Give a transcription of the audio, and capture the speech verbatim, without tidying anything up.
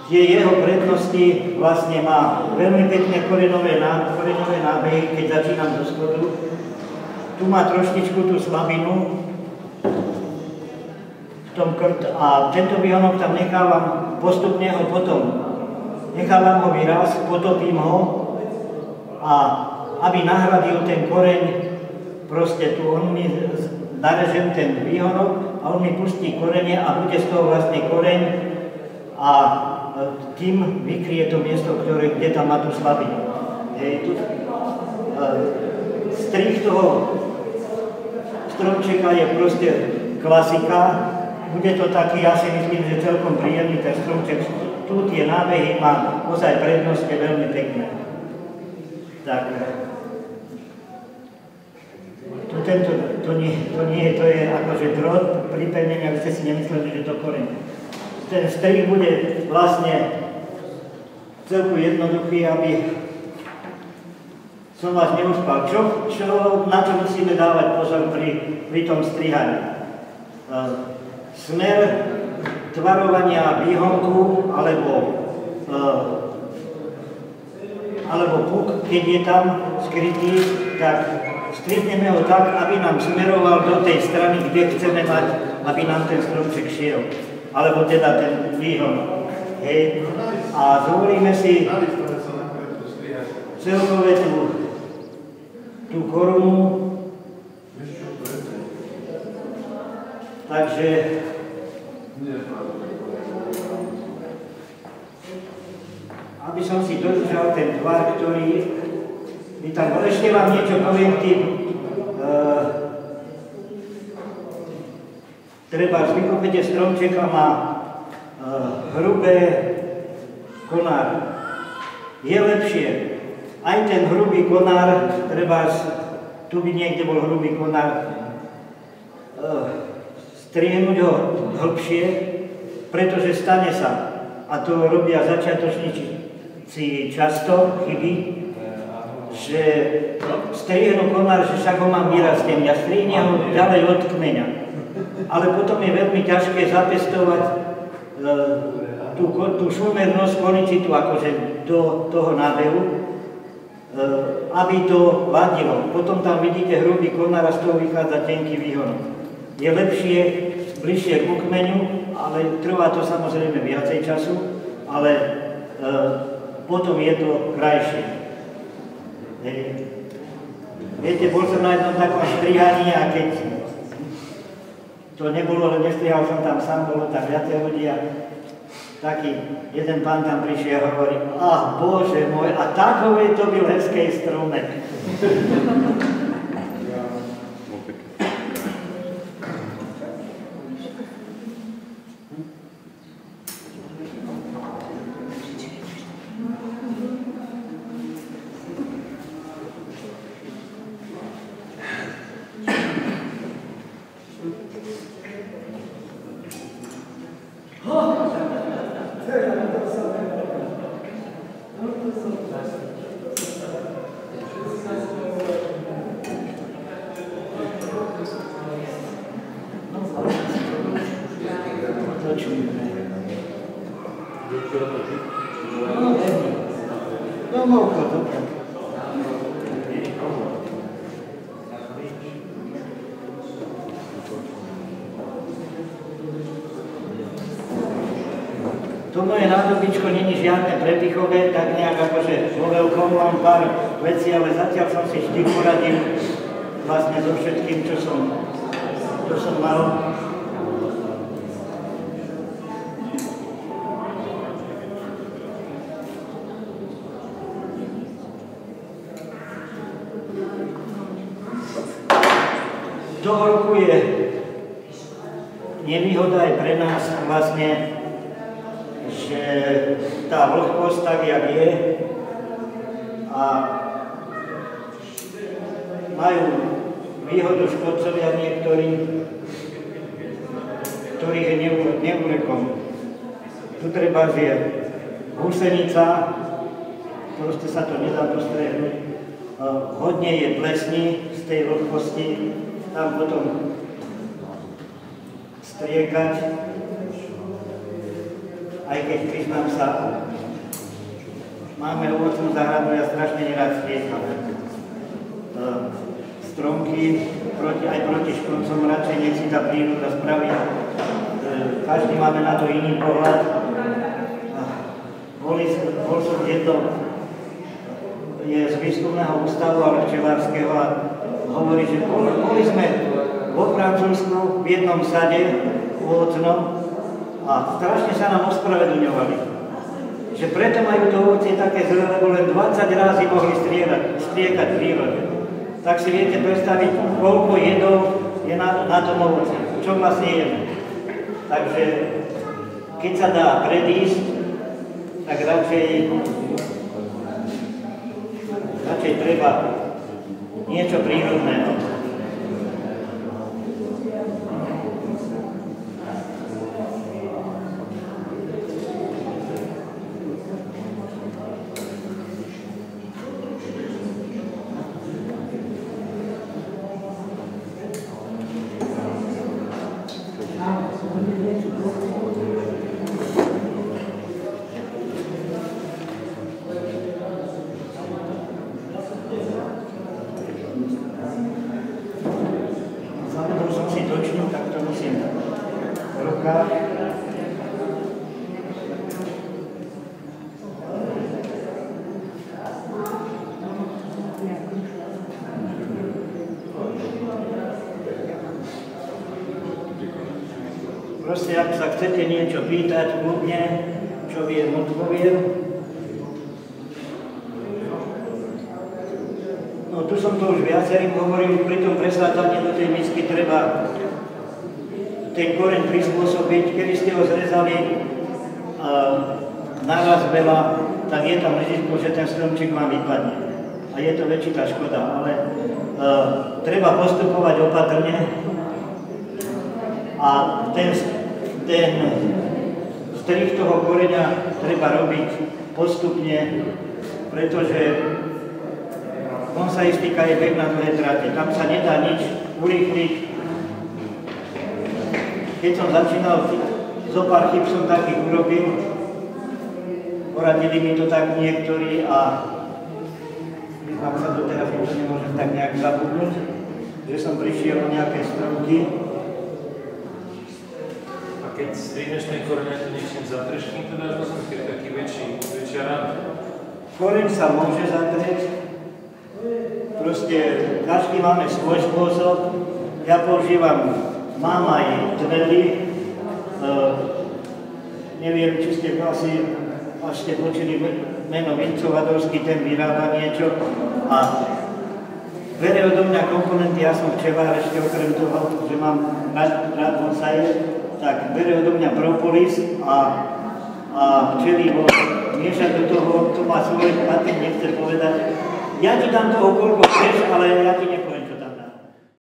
tie jeho prednosti vlastne má veľmi pekné koreňové, koreňové nábehy, keď začínam zo spodu. Tu má troštičku tú slabinu v tom krt a tento výhonok tam nechávam, postupne ho potom nechávam ho vyraz, potopím ho a aby nahradil ten koreň, proste tu on mi narežem ten výhonok a on mi pustí korene a bude z toho vlastne koreň a tým vykryje to miesto, ktoré, kde tam má tú slabinu. Hej, tu, strih toho stromčeka je proste klasika. Bude to taký, ja si myslím, že celkom príjemný ten stromček. Tu tie nábehy má ozaj prednosť, je veľmi pekné. Tak. Tu tento, to nie, to nie, to je akože drôt pripevnenia, aby ste si nemysleli, že to koreň. Ten strih bude vlastne celku jednoduchý, aby som vás neuspal. Čo, čo, na čo musíme dávať pozor pri, pri tom strihaní? Uh, smer tvarovania výhonku alebo, uh, alebo puk, keď je tam skrytý, tak strihneme ho tak, aby nám smeroval do tej strany, kde chceme mať, aby nám ten stromček šiel. Alebo teda ten výhonok. Hej. A zvolíme si celkové tú, tú korunu. Takže aby som si dodržal ten tvar, ktorý by tam bol. Ešte vám niečo poviem tým. Uh, treba z vykopete stromčeka má uh, hrubé konár. Je lepšie aj ten hrubý konár, treba, tu by niekde bol hrubý konár, uh, strihnúť ho hlbšie, pretože stane sa, a to robia začiatočníci často, chyby, že strihnú konár, že však ho mám vyrastem, ja strihnem ho ďalej od kmeňa. Ale potom je veľmi ťažké zapestovať e, tú, tú šumernosť, konicitu akože do toho nábehu, e, aby to vadilo. Potom tam vidíte hrubý konár a z toho vychádza tenký výhonok. Je lepšie bližšie ku kmeňu, ale trvá to samozrejme viacej času, ale e, potom je to krajšie. E, viete, bol som na jednom takom strihaní a keď to nebolo, ale nestrihal som tam sám, bolo tam viacej ľudí a taký jeden pán tam prišiel a hovorí: "Ach, Bože môj, a takové to byl hezký stromek." To moje nádobičko není žiadne prepichové, tak nejak akože vo veľkom mám pár vecí, ale zatiaľ som si vždy poradil vlastne so všetkým, čo som, čo som mal. Toho roku je nevýhoda aj pre nás vlastne, že tá vlhkosť tak, jak je, a majú výhodu škodcovia niektorí, ktorých je neurekom. Tu treba je husenica, proste sa to nedá postrehnúť. Hodne je plesní z tej vlhkosti, tam potom striekať. aj keď priznám sa, máme ovocnú záhradu, ja strašne nerád striekam. Stromky, proti, aj proti škodcom, radšej nech si tá príroda spraví. Každý máme na to iný pohľad. Boli, bol som jedno, je z výskumného ústavu, ale včelárskeho a hovorí, že boli, boli sme vo Francúzsku v jednom sade ovocnom a strašne sa nám ospravedlňovali. Že preto majú to ovocie také zlé, lebo len dvadsať razy mohli striekať, striekať v prírode. Tak si viete predstaviť, koľko jedov je na, na tom ovoci, čo vlastne jeme. Takže keď sa dá predísť, tak radšej, radšej treba niečo prírodného. Proste, ak sa chcete niečo pýtať, kľudne, čo viem, odpoviem. No, tu som to už viacerým hovoril, pri tom presádzaní do tej misky treba ten koreň prispôsobiť. Kedy ste ho zrezali uh, naraz veľa, tak je tam riziko, že ten stromček vám vypadne. A je to väčšia škoda, ale uh, treba postupovať opatrne. A ten, ten strih toho koreňa treba robiť postupne, pretože bonsajistika je beh na dlhé trate. Tam sa nedá nič urýchliť. Keď som začínal, zo pár chyb som takých urobil. Poradili mi to tak niektorí a mám sa doteraz už nemôžem tak nejak zabudnúť, že som prišiel o nejaké stromky. Keď strihneš ten koreň, to niečím zatreškým, to dáš potom, keď je taký väčší, väčšia rána? Koreň sa môže zatrieť. Proste každý máme svoj spôsob. Ja používam, mám aj tvely. Uh, neviem, či ste asi, až ste počuli meno Vincovadovský, ten vyrába niečo. A bere odo mňa komponenty, ja som včelár ešte okrem toho, že mám rád, rád bonsaje, tak bere odo mňa propolis a, a včelivo miešať do toho, to má svoj patent, nechce povedať. Ja ti dám toho, koľko chceš, ale ja ti nepoviem.